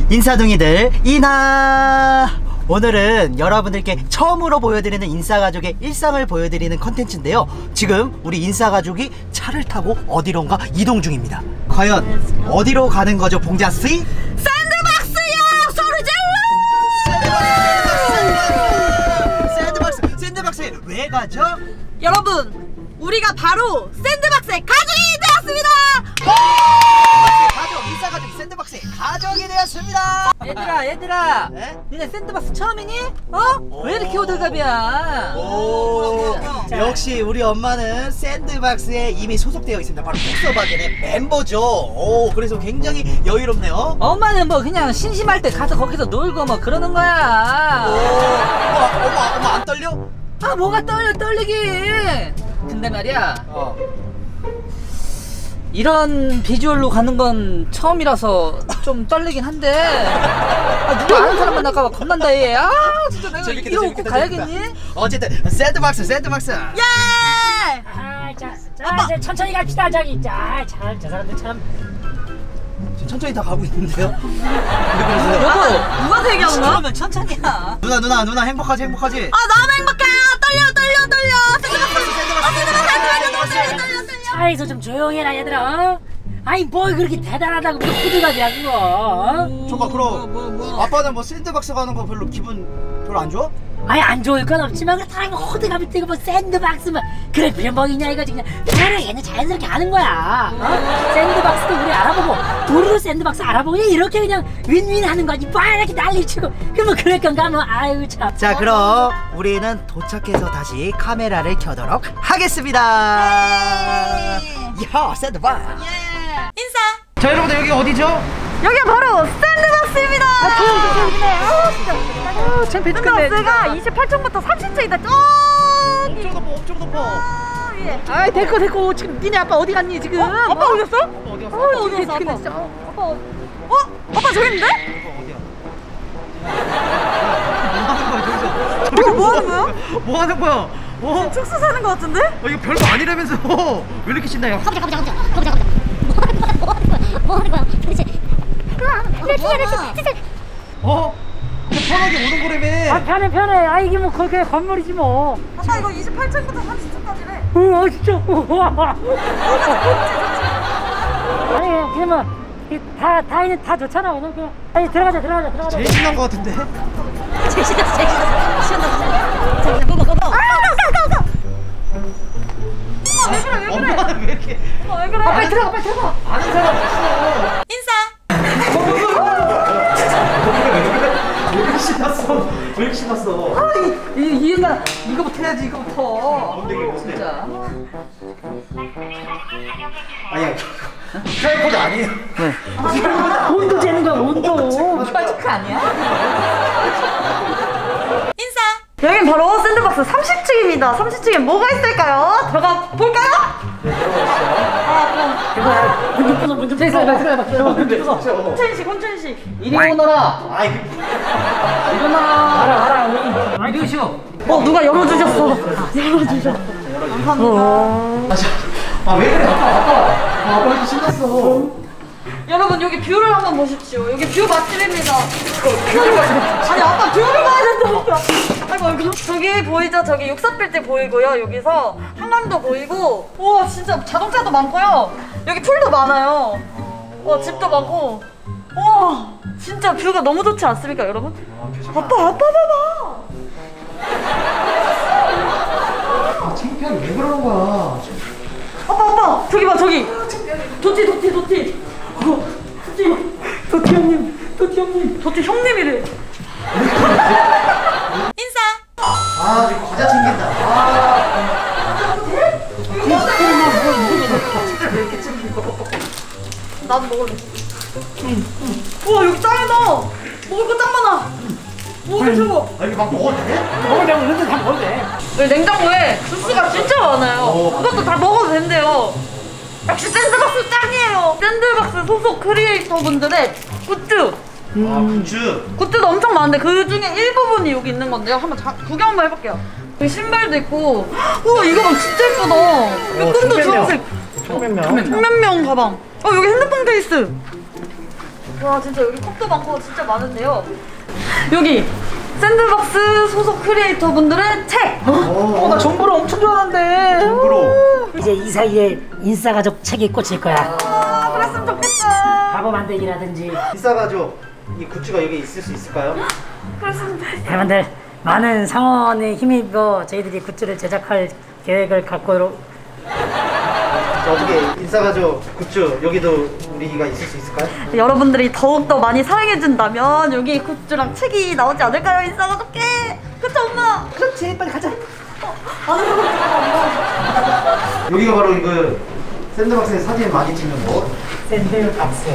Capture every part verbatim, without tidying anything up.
인사둥이들 인하! 오늘은 여러분들께 처음으로 보여드리는 인싸가족의 일상을 보여드리는 컨텐츠인데요, 지금 우리 인싸가족이 차를 타고 어디론가 이동 중입니다. 과연 어디로 가는 거죠, 봉자씨? 샌드박스요! 소리 질러! 샌드박스! 샌드박스! 샌드박스에 왜 가죠? 여러분, 우리가 바로 샌드박스의 가족이 되었습니다! 가족, 인싸가족이 샌드박스의 가족이 되었습니다! 얘들아 얘들아 네? 니네 샌드박스 처음이니? 어? 왜 이렇게 호들갑이야? 오, 역시 우리 엄마는 샌드박스에 이미 소속되어 있습니다. 바로 폭스바겐의 멤버죠. 오, 그래서 굉장히 여유롭네요. 엄마는 뭐 그냥 심심할 때 가서 거기서 놀고 뭐 그러는 거야. 오, 엄마, 엄마, 엄마 안 떨려? 아 뭐가 떨려 떨리긴. 근데 말이야, 어. 이런 비주얼로 가는 건 처음이라서 좀 떨리긴 한데, 아, 누가 아는 사람 만날까봐 겁난다 얘. 아 진짜 내가 재밌겠다, 이러고 재밌겠다, 가야겠니? 재밌겠다. 어쨌든 샌드박스, 샌드박스. 예! 아, 자, 자, 이제 천천히 갑시다. 저기, 자, 참, 저 사람들 참. 천천히 다 가고 있는데요. 여보, 누가 얘기하는 거야? 그러면 천천히야. 누나, 누나, 누나 행복하지, 행복하지. 아, 너무 행복해요! 떨려, 떨려, 떨려! 샌드박스! 샌드박스, 샌드박스. 떨려, 떨려! 차에서 좀 조용해라, 얘들아. 어? 아니, 뭘 그렇게 대단하다고 그렇게 호들갑이야, 그거. 어? 저가 그럼 뭐, 뭐, 뭐. 아빠는 뭐 샌드박스 가는 거 별로 기분 별로 안 좋아? 아니, 안 좋을 건 없지만, 그렇다고 호들갑이 뜨고 뭐 샌드박스만. 그래, 빌어먹이냐, 이거지. 그냥 편하게는 자연스럽게 하는 거야. 어? 샌드박스도 우리 알아보고, 우리도 샌드박스 알아보고, 그냥 이렇게 그냥 윈윈 하는 거지. 뭐 이렇게 난리치고. 그러면 그럴 건가, 뭐. 아유, 참. 자, 그럼 우리는 도착해서 다시 카메라를 켜도록 하겠습니다. 야, 샌드박스. 인사! 자, 여러분들 여기 어디죠? 여기가 바로 샌드박스입니다! 아 조용히 조용히 해. 아 진짜. 아 창피해 죽겠네. 샌드박스가 이십팔 층부터 삼십 층이다. 저기! 엄청 높아, 엄청 높아. 위에. 아이 됐고 됐고, 지금 니네 아빠 어디 갔니 지금? 아빠 어디 갔어? 어디 갔어? 아빠 어디 갔어? 근데 아빠. 진짜. 아빠 어디? 어? 아빠 저기 있는데? 어디야? 뭐 하는 거야? 뭐 하는 거야? 어? 축소 사는 거 같은데? 어, 이거 별거 아니라면서. 왜 이렇게 신나요? 가보자 가보자 가보자 가보자 가보자 뭐 하는 거야 뭐 하는 거야 도대체 멸치 멸치 진짜 어? 그냥 편하게 오는 거라며. 아, 편해, 편해. 아, 이게 뭐, 그렇게 건물이지 뭐. 아빠 이거 이십팔 층부터 삼십 층까지래. 어, 아, 진짜. 아니, 그냥 뭐, 이 다, 다, 있는, 다 좋잖아. 오늘 그냥. 아니, 들어가자, 들어가자, 들어가자. 제일 신난 거 같은데? 제일 신났어 제일 신났어 신났어 자 고고 고고 왜 그래 왜 그래? 엄마는 왜 이렇게. 어, 왜 그래? 빨리 들어가, 빨리 들어가. 아는 사람 없어. 인사! 왜 이렇게 신났어? 왜 이렇게 신났어? 이 이해가 이거부터 해야지 이거부터. 뭔데, 이게 뭔데? 진짜. 아니야. 트라이포드 아니에요. 온도 재는 거야, 온도. 슈퍼치크 아니야? 인사! 여긴 바로 샌드박스 삼십 층입니다. 삼십 층에 뭐가 있을까요? 들어가 볼까요? 문 부숴, 문 좀 부숴. 들어가 들어가. 혼천식 혼천식. 이리 오너라. 아이, 그. 일어나. 알아, 알아. 이리 오시오. 어 누가 열어주셨어. 열어주셨어. 아, 왜 그래? 아빠, 아빠. 아, 아빠 이렇게 신났어. 여러분 여기 뷰를 한번 보십시오. 여기 뷰 맛집입니다. 아니 아빠 뷰를 봐야 된다니까. 아이고 아이고. 저기 보이죠? 저기 육사빌딩 보이고요. 여기서 한강도 보이고. 우와 진짜 자동차도 많고요. 여기 풀도 많아요. 와 집도 많고. 우와 진짜 뷰가 너무 좋지 않습니까 여러분? 아빠 아빠 봐봐. 아, 창피하게 왜 그러는 거야? 아빠 아빠 저기 봐 저기. 도티 도티 도티. 어, 도티 도티 형님 도티 형님 도티 형님이래. 인사. 아, 지금 과자 챙긴다. 아. 나도 먹을래. 응. 우와 여기 짱이다. 먹을 거 짱 많아. 먹을 저거. 아, 이거 막 먹어도 돼? 먹을 때 먹는데 다 먹어도 돼. 여기 냉장고에 주스가 진짜 많아요. 어. 그것도 다 먹어도 된대요. 역시 샌드박스 짱이에요. 샌드박스 소속 크리에이터 분들의 굿즈. 아, 굿즈. 굿즈도 엄청 많은데 그 중에 일부분이 여기 있는 건데요. 한번 자, 구경 한번 해볼게요. 여기 신발도 있고. 우와 이거 봐 진짜 예쁘다. 여기 끈도 주황색. 청면명. 청면명 가방. 어 여기 핸드폰 케이스. 와 진짜 여기 컵도 많고 진짜 많은데요. 여기 샌드박스 소속 크리에이터 분들의 책! 어, 나 정보를 엄청 좋아하는데. 정보로. 이제 이 사이에 인싸가족 책이 꽂힐 거야. 아 그랬으면 좋겠다. 바보 만들기라든지. 인싸가족 이 굿즈가 여기 있을 수 있을까요? 그랬으면 좋겠다. 여러분들 많은 상원에 힘입어 저희들이 굿즈를 제작할 계획을 갖고 자, 어떻게 인싸가족 굿즈 여기도 우리가 있을 수 있을까요? 여러분들이 더욱더 많이 사랑해준다면 여기 굿즈랑 책이 나오지 않을까요? 인싸가족께! 그쵸 엄마? 그렇지, 빨리 가자. 아는 거 엄마. 여기가 바로 이거 샌드박스에 사진 많이 찍는 곳. 샌드박스.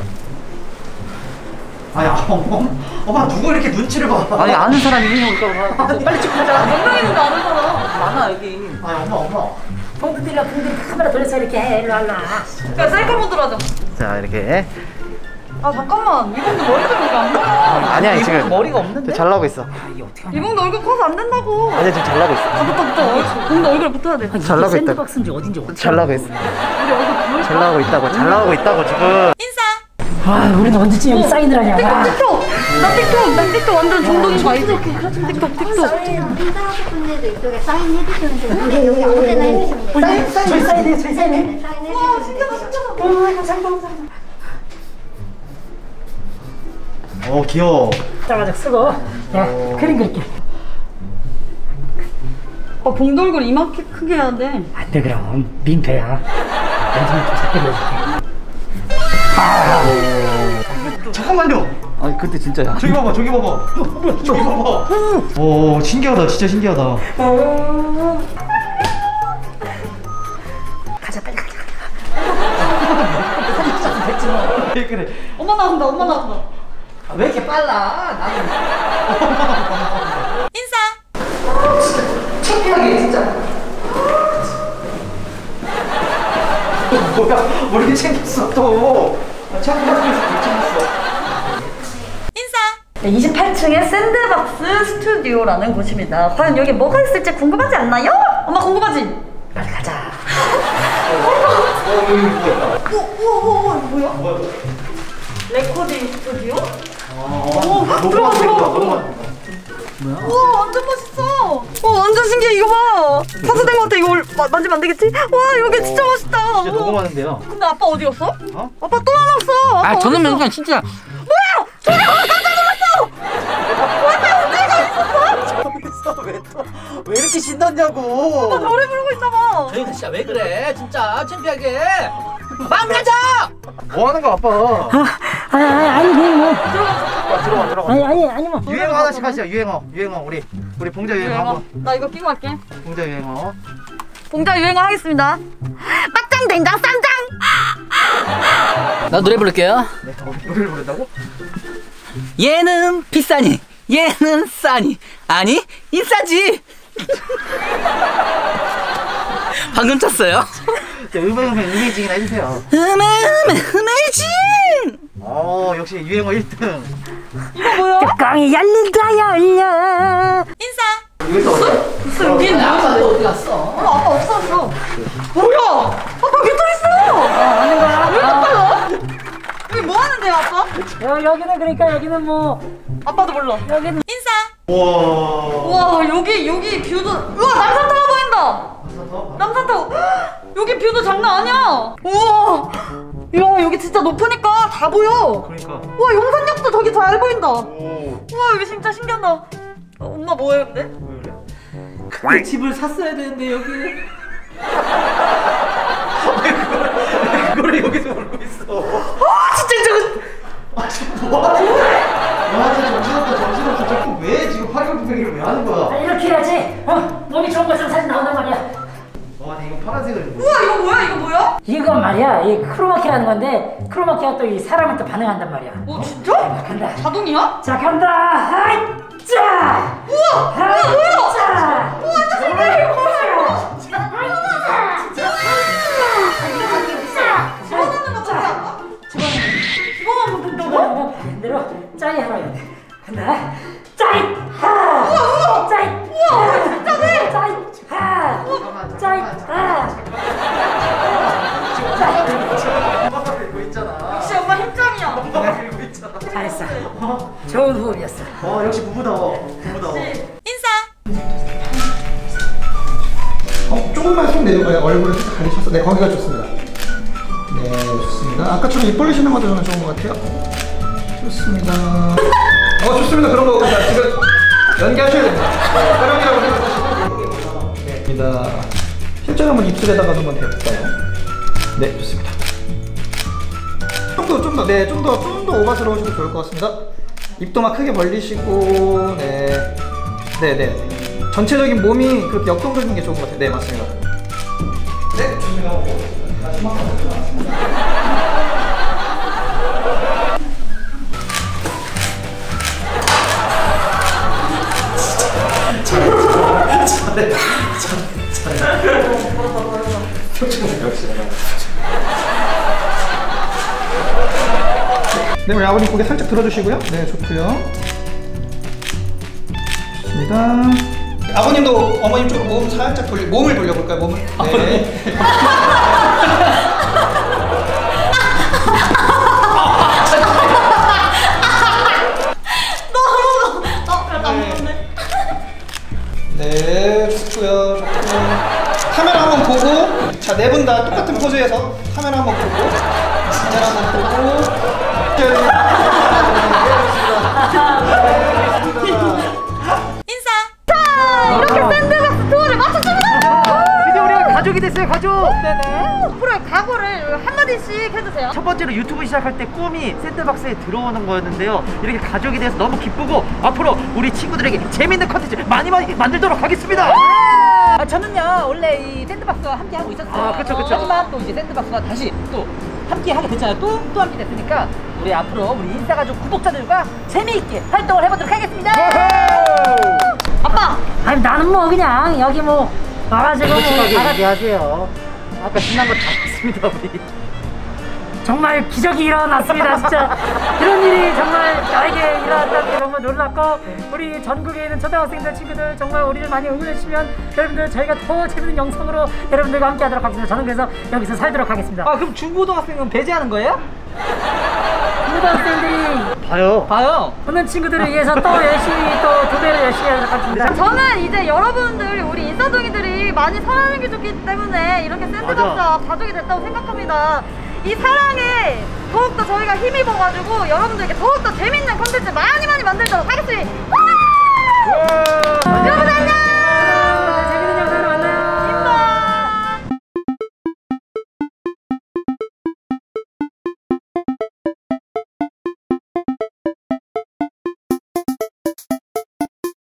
아니, 엄마, 엄마 누구 이렇게 눈치를 봐? 아니 아는 사람이 있는 거니까 빨리 찍고 가자. 몇 명이는지 아는 사람. 많아 여기. 아니, 엄마, 엄마. 봉두들이랑 봉두리 카메라 돌려서 이렇게 해. 일로 와라. 그냥 셀카 모드로 하자. 자, 이렇게. 아 잠깐만 이봉도 머리 들어가 안 보여. 아니야, 이분 지금 머리가 없는데? 잘 나오고 있어. 이봉도 얼굴 커서 안 된다고. 아니야, 지금 잘 나오고 있어. 아 붙어 붙어. 봉도 얼굴 붙어야 돼. 잘 나오고 있다. 샌드박스인지 어딘지 어떻게 잘 나오고 있어. 우리 얼굴 보여. 잘 나오고 있다고, 잘 나오고 있다고, 지금. 아, 우리는 언제쯤 여기 사인을 하냐. 틱톡 아. 틱톡. 나 틱톡 나 틱톡 완전 중독인 거 알지? 틱톡 틱톡. 인사하실 분들도 이쪽에 사인해주시면 되는데 여기 아무데나 해주시면 돼요. 사인, 사인, 사인해, 사인해. 사인해주시면 돼요. 어, 귀여워. 따가지고 쓰고 야 그림 그릴게. 아 봉도 얼굴 이만큼 크게 해야 돼. 안돼 그럼 민폐야. 연습을 좀 작게 보여줄게. 잠깐만요. 아니 그때 진짜야. 저기 봐봐, 저기 봐봐. 저기 봐봐. 오, 신기하다, 진짜 신기하다. 가자 빨리 가자. 그래, 그래. 엄마 나온다 엄마 나온다. 아, 왜 이렇게 빨라? 나는. 창피하게 진짜. 뭐야, 뭐 이렇게 챙겼어, 또. 아, 창피하게 왜 챙겼어. 이십팔 층의 샌드박스 스튜디오라는 곳입니다. 과연 여기 뭐가 있을지 궁금하지 않나요? 엄마 궁금하지? 빨리 가자. 어, 여기 뭐가 있다. 우와 우와 우와 뭐야? 뭐야? 레코딩 스튜디오? 어, 들어가, 너무 들어가. 들어가. 우와 완전 멋있어. 와 완전 신기해 이거 봐. 파스된 것 같아. 이거 마, 만지면 안 되겠지? 와 여기 진짜 멋있다. 진짜 너무 많은데요. 근데 아빠 어디 갔어? 어? 아빠 또 나왔어. 아빠 아 저는 어디 있어? 그냥 진짜. 뭐야? 저기 와 깜짝 놀랐어. 아빠 언제가 있었어? 저기서 왜 또, 왜 이렇게 신났냐고. 아빠 노래 부르고 있잖아. 저희가 진짜 왜 그래? 진짜 창피하게. 마음 가자. 뭐 하는 거야, 아빠? 아, 아 아니 뭐. 야, 들어와, 들어가. 아니 아니 아니 뭐. 유행어 하나씩 하시죠, 유행어. 유행어, 우리. 우리 봉자 유행어 유행어. 한번. 나 이거 끼고 갈게. 봉자 유행어. 봉자 유행어 하겠습니다. 막장 된장 쌈장. 나 노래 부를게요. 네, 어, 노래를 부른다고? 얘는 비싸니, 얘는 싸니, 아니 인싸지. 방금 쳤어요. 자, 음에 음에 이미징이나 해주세요. 음에 음에 음에진. 어, 역시 유행어 일 등. 이거 뭐야? 뚜껑이 열린다 열려. 이것도 무슨 여기 있네. 아빠 너 어디 갔어? 어, 아빠 없어졌어. 뭐야? 아빠 여기 또 있어. 하는 거야? 왜 이렇게 빨라? 여기 뭐 하는데요, 아빠? 여, 여기는 그러니까 여기는 뭐 아빠도 몰라. 여기는 와. 와 여기 여기 뷰도 우와 남산타워 보인다. 남산타워. 여기 뷰도 장난 아니야. 우와. 야 여기 진짜 높으니까 다 보여. 그러니까. 와 용산역도 저기 잘 보인다. 오. 우와 여기 진짜 신기하다. 어, 엄마 뭐해 근데? 왜 그래? 그 집을 샀어야 되는데 여기. 왜 그걸, 왜 그거를 여기서 울고 있어? 아 진짜 저거. 아, 지금 뭐 하는 거야? 와, 진짜 정신없다, 정신없어. 자꾸 왜 지금 팔굽혀펴기를 왜 하는 아, 거야? 이렇게 해야지. 어 몸이 좋은 것처럼 사진 나온단 말이야. 와, 근데 이거 파란색을. 우와 이거 뭐야 이거 뭐야? 이거 말이야 이 크로마키라는 건데 크로마키가 또 이 사람을 또 반응한단 말이야. 어 진짜? 간다. 자동이야? 자 간다. 하이 자. 우와 하이 우와 뭐야? 자. 완전 신기해 이거 뭐야? 집어넣는 거 같지 않아? 집어넣는 거 된다고? 반대로 짜이 하러 해야 돼. 간다. 짜이 하. 짜이. 우와 진짜네. 짜이 하. 짜이 하. 엄마가 들고 있잖아. 역시 엄마 힘짱이야. 엄마가 들고 좋은 호흡이었어. 어 역시 부부다워. 부부다워. 어, 조금만 손 내려봐요. 얼굴을 살짝 가리셔서. 네, 거기가 좋습니다. 네, 좋습니다. 아까처럼 입 벌리시는 것도 저는 좋은 것 같아요. 좋습니다. 어, 좋습니다. 그런 거 자, 지금 연기하셔야 됩니다. 네, 촬영이라고 생각하시고. 네, 입니다. 실제로 한번 입술에다가 한번 대볼까요? 네, 좋습니다. 좀 더, 좀 더, 네, 좀 더, 좀 더 오바스러우셔도 좋을 것 같습니다. 입도 막 크게 벌리시고, 네, 네, 네. 전체적인 몸이 그렇게 역동적인 게 좋은 것 같아요. 네, 맞습니다. 네, 좋습니다. 잘해, 잘해, 잘해. 네, 우리 아버님 고개 살짝 들어주시고요. 네, 좋고요. 좋습니다. 아버님도 어머님 쪽으로 몸 살짝 돌려, 몸을 돌려볼까요? 몸을. 네. 네, 좋고요. 좋고요. 카메라 한번 보고, 자, 네 분 다 똑같은 포즈에서 카메라 한번 보고, 카메라 한번 보고. 이렇게 샌드박스 투어를 마쳤습니다. 드디어 우리가 가족이 됐어요. 가족. 네네. 앞으로의 각오를 한마디씩 해주세요. 첫 번째로 유튜브 시작할 때 꿈이 샌드박스에 들어오는 거였는데요. 이렇게 가족이 돼서 너무 기쁘고 앞으로 우리 친구들에게 재밌는 컨텐츠 많이 많이 만들도록 하겠습니다. 아, 저는요 원래 이 샌드박스와 함께 하고 있었어요. 아, 그쵸, 그쵸. 하지만 또 이제 샌드박스가 다시 또 함께 하게 됐잖아요. 또 또 함께 됐으니까 우리 앞으로 우리 인싸가족 구독자들과 재미있게 활동을 해보도록 하겠습니다. 아빠. 아니 나는 뭐 그냥 여기 뭐 와가지고 뭐 다 같이 얘기하세요. 아까 신난 거 다 봤습니다 우리. 정말 기적이 일어났습니다. 진짜 이런 일이 정말 나에게 일어났다는 게 너무 놀랍고 우리 전국에 있는 초등학생들 친구들 정말 우리를 많이 응원해 주시면 여러분들 저희가 더 재밌는 영상으로 여러분들과 함께 하도록 하겠습니다. 저는 그래서 여기서 살도록 하겠습니다. 아 그럼 중고등학생은 배제하는 거예요? 초등학생들이 봐요. 봐요. 보는 친구들을 위해서 또 열심히 또 두 배로 열심히 하도록 하겠습니다. 저는 이제 여러분들 우리 인싸둥이들이 많이 사랑하는 게 좋기 때문에 이렇게 샌드박스와 가족이 됐다고 생각합니다. 이 사랑에 더욱더 저희가 힘입어가지고 여러분들께 더욱더 재밌는 컨텐츠 많이 많이 만들도록 하겠습니다. 여러분